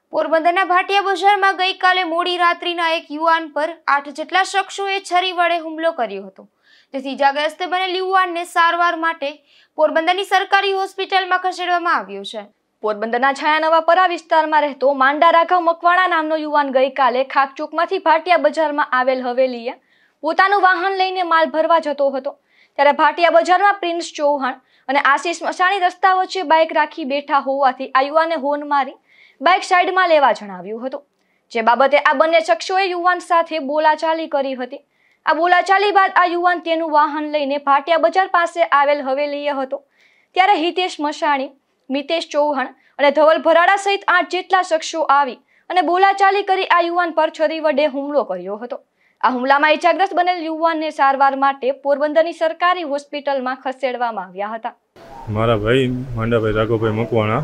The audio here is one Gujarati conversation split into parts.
પોરબંદરના ભાટિયા બજારમાં ગઈકાલે મોડી રાત્રિના એક યુવાન પર 8 જેટલા શખ્સોએ છરી વડે હુમલો કર્યો હતો, જેથી ઇજાગ્રસ્ત બનેલ યુવાનને સારવાર માટે પોરબંદરની સરકારી હોસ્પિટલમાં ખસેડવામાં આવ્યો છે। પોરબંદરના છાયાનવાપરા વિસ્તારમાં રહેતો માંડા રાઘવ મકવાણા નામનો યુવાન ગઈકાલે ખાકચોકમાંથી ભાટિયા બજારમાં આવેલ હવેલીએ પોતાનું વાહન લઈને માલ ભરવા જતો હતો, ત્યારે ભાટિયા બજારમાં પ્રિન્સ ચૌહાણ અને આશીષ મસાણી રસ્તા વચ્ચે બાઇક રાખી બેઠા હોવાથી આ યુવાને હોર્ન મારી બાઇક સાઈડમાં લેવા જણાવ્યું હતું, જે બાબતે આ બંને શખ્સોએ યુવાન સાથે બોલાચાલી કરી હતી। આ બોલાચાલી બાદ આ યુવાન તેનું વાહન લઈને ભાટિયા બજાર પાસે આવેલ હવેલીએ હતો, ત્યારે હિતેશ મસાણી, મિતેશ ચૌહાણ અને ધવલ ભરાડા સહિત 8 જેટલા શખ્સો આવી અને બોલાચાલી કરી આ યુવાન પર છરી વડે હુમલો કર્યો હતો। આ હુમલામાં ઇજાગ્રસ્ત બનેલ યુવાનને સારવાર માટે પોરબંદરની સરકારી હોસ્પિટલમાં ખસેડવામાં આવ્યા હતા। મારા ભાઈ માંડાભાઈ રાઘવભાઈ મકવાણા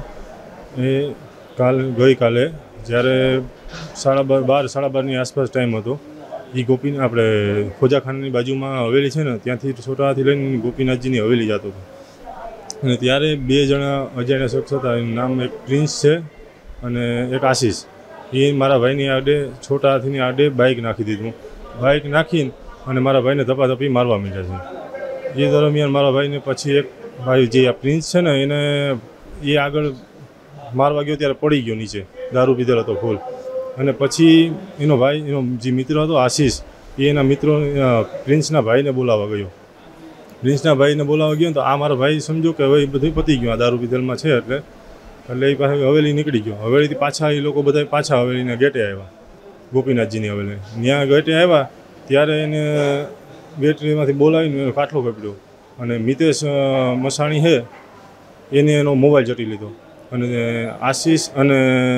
ગઈકાલે જ્યારે 12:30ની આસપાસ ટાઈમ હતો, એ ગોપી આપણે ખોજાખાનાની બાજુમાં હવેલી છે ને, ત્યાંથી છોટાથી લઈને ગોપીનાથજીની હવેલી જતો હતો અને ત્યારે 2 જણા અજાણ્યા શખ્સ હતા, એનું નામ એક પ્રિન્સ છે અને એક આશીષ। એ મારા ભાઈની આડે છોટા હાથીની આડે બાઇક નાખી દીધું, બાઇક નાખીને અને મારા ભાઈને ધપાધપી મારવા માંડ્યા છે। એ દરમિયાન મારા ભાઈને પછી એક ભાઈ જે આ પ્રિન્સ છે ને, એને એ આગળ મારવા ગયો ત્યારે પડી ગયો નીચે, દારૂ પીધેલ હતો ફૂલ, અને પછી એનો ભાઈ, એનો જે મિત્ર હતો આશીષ, એ એના મિત્રો પ્રિન્સના ભાઈને બોલાવવા ગયો। પ્રિન્સના ભાઈને બોલાવવા ગયો તો આ મારા ભાઈ સમજો કે હવે બધું પતી ગયું, આ દારૂ પીધેલમાં છે એટલે એ પાસે હવેલી નીકળી ગયો। હવેલીથી પાછા એ લોકો બધા પાછા હવેલીના ગેટે આવ્યા, ગોપીનાથજીની હવેલી ત્યાં ગેટે આવ્યા ત્યારે એને ગેટમાંથી બોલાવીને એનો કાટલો કપડ્યો અને મિતેશ મસાણી છે એને એનો મોબાઈલ જટી લીધો અને આશીષ અને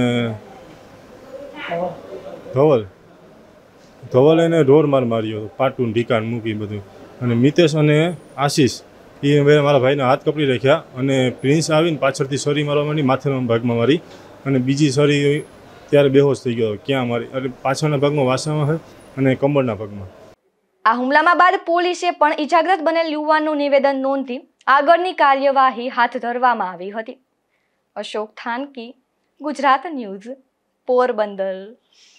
ધવલ એને ઢોર માર્યો, પાટું ઢીકાણ મૂકી બધું, અને મિતેશ અને આશીષ એ મારા ભાઈના હાથ કપડી રાખ્યા અને પ્રિન્સ આવીને પાછળથી છરી મારવા માંડી, માથાના ભાગમાં મારી અને બીજી છરી ત્યારે બેહોશ થઈ ગયો, ક્યાં મારી એટલે પાછળના ભાગમાં વાસામાં છે અને કમરના ભાગમાં। આ હુમલામાં બાદ પોલીસે પણ ઇજાગ્રસ્ત બનેલ યુવાનનું નિવેદન નોંધી આગળની કાર્યવાહી હાથ ધરવામાં આવી હતી। અશોક થાનકી, ગુજરાત ન્યૂઝ, પોરબંદર।